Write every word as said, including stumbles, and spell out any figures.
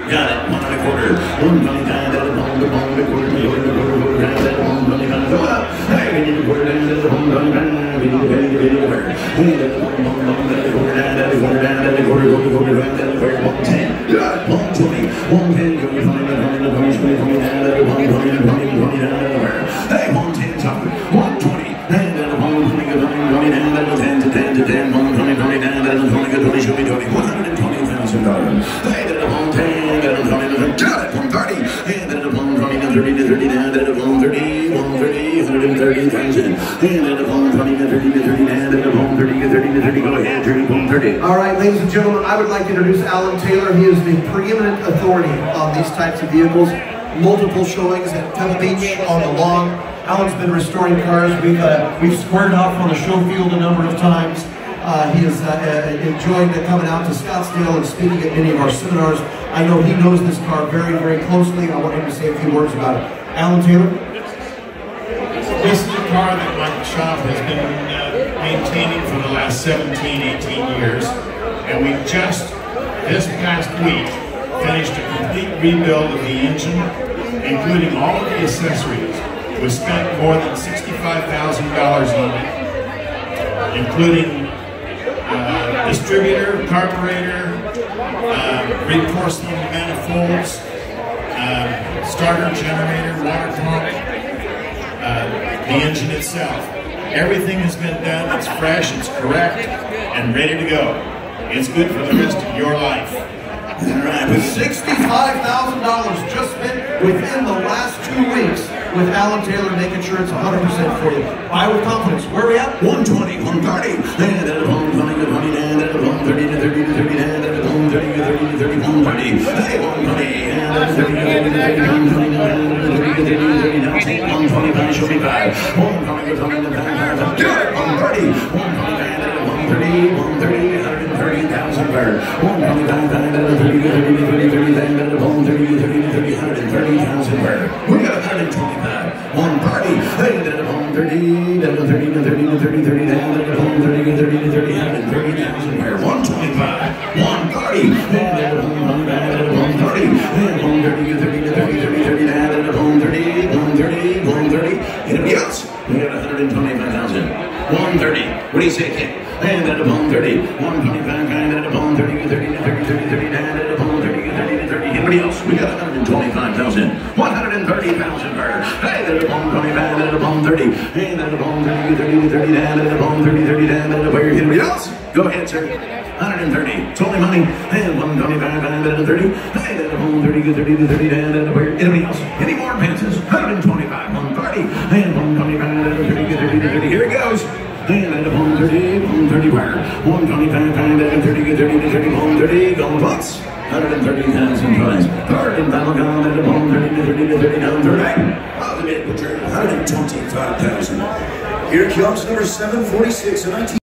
Got it. One and a quarter. One twenty-five down the bone, the bone, the quarter, the quarter, the quarter, quarter, down to the bone, twenty-five. Go up. Hey, we need a quarter down to the bone, twenty-five. We need a quarter, we need a quarter. We need a bone, bone, bone, down the quarter, down to the quarter, down to the quarter, quarter, quarter, down to the quarter, one ten. Got it. one twenty. one ten. Go to find the twenty, the twenty, twenty, twenty, down to the one, twenty, the twenty, the twenty, down to the quarter. Hey, one ten, top. one twenty. Down to the one, twenty, the twenty, twenty, down to the ten, to ten, to ten, one twenty, twenty, down to the twenty, the twenty, show me twenty, one hundred twenty thousand dollars. Hey, to the one ten, to the twenty, to the got it, one thirty, and to the one twenty, to thirty, to thirty, down to the one thirty, one thirty, one hundred thirty thousand, and to the one twenty, to thirty, to thirty, down to the one thirty, to thirty, to thirty, go ahead, thirty, one thirty. All right, ladies and gentlemen, I would like to introduce Alan Taylor. He is the preeminent authority on these types of vehicles. Multiple showings at Pebble Beach on the lawn. Alan's been restoring cars. We've uh, we've squared off on the show field a number of times. Uh, he has uh, uh, enjoyed coming out to Scottsdale and speaking at many of our seminars. I know he knows this car very, very closely. I want him to say a few words about it. Alan Taylor? This is a car that my shop has been uh, maintaining for the last seventeen, eighteen years. And we just, this past week, finished a complete rebuild of the engine, including all of the accessories. We spent more than sixty-five thousand dollars on it, including uh, distributor, carburetor, uh, reinforcement manifolds, uh, starter, generator, water pump, uh, the engine itself. Everything has been done, it's fresh, it's correct, and ready to go. It's good for the rest of your life. All right, with sixty-five thousand dollars just spent within the last two weeks with Alan Taylor, making sure it's one hundred percent for you. Buy with confidence. Where are we at? one twenty, one thirty, and at one twenty to twenty, and at one thirty to thirty to thirty, and at one thirty to thirty to thirty, one thirty, hey, one twenty, and at thirty to thirty to thirty, one twenty, and at thirty to thirty to thirty, now take one twenty-five, show me five, one twenty to twenty to five, one thirty, one twenty, and at one thirty, one thirty, one hundred thirty thousand per, one twenty-five, and at thirty to thirty to thirty, thirty, and at one thirty to thirty to thirty, one hundred thirty thousand per. We got one hundred twenty-five. one thirty, and at one thirty, down to thirty to thirty to thirty, thirty, down at one thirty to thirty to thirty, one hundred thirty thousand per. one twenty-five, one thirty, and at one twenty-five, at one thirty, and one thirty to thirty to thirty, thirty, thirty, down at one thirty, one thirty, one thirty. Anybody else? We got one hundred twenty-five thousand. one thirty. What do you say, Ken? And at one thirty, one twenty-five, and at one thirty to thirty to thirty, thirty, thirty, down at one thirty to thirty to thirty. Anybody else? We got one hundred twenty-five thousand. one hundred thirty thousand per. Hey, at one twenty-five, and at one thirty, and at one thirty to thirty to thirty, down at one thirty, thirty, down at where? Anybody else? Go ahead, sir. one hundred thirty. It's only money. And one twenty-five, and at thirty, and at one thirty to thirty to thirty, down at where? Anybody else? Any more advances? one hundred twenty-five, one thirty, and one twenty-five, and at thirty to thirty to thirty. Here it goes. And at one thirty, one thirty where? one twenty-five, and at thirty to thirty to thirty, one thirty, going once. one hundred thirty thousand twice. Third and final count at one thirty to thirty to thirty, down thirty. Oh, the bid, one hundred twenty-five thousand. Here comes number seven forty-six, and